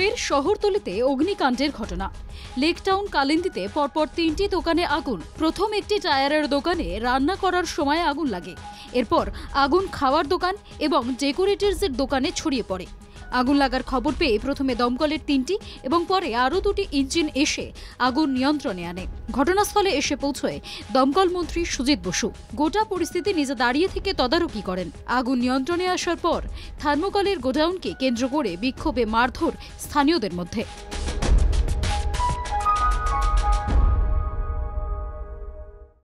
ফের শহরতলিতে অগ্নিকাণ্ডের ঘটনা। লেকটাউন কালিন্দিতে পরপর 3টি দোকানে আগুন। প্রথম একটি টায়ারের দোকানে রান্না করার সময় আগুন লাগে। এরপর আগুন খাওয়ার দোকান এবং ডেকোরেটরসের দোকানে ছড়িয়ে পড়ে। আগুন লাগার খবর পেয়ে প্রথমে দমকলের 3টি এবং পরে আরও 2টি ইঞ্জিন এসে আগুন নিয়ন্ত্রণে আনে। ঘটনাস্থলে এসে পৌঁছয় দমকল মন্ত্রী সুজিত বসু। গোটা পরিস্থিতি নিজে দাঁড়িয়ে থেকে তদারকি করেন। আগুন নিয়ন্ত্রণে আসার পর থার্মোকলের গোডাউনকে কেন্দ্র করে বিক্ষোভে মারধর স্থানীয়দের মধ্যে।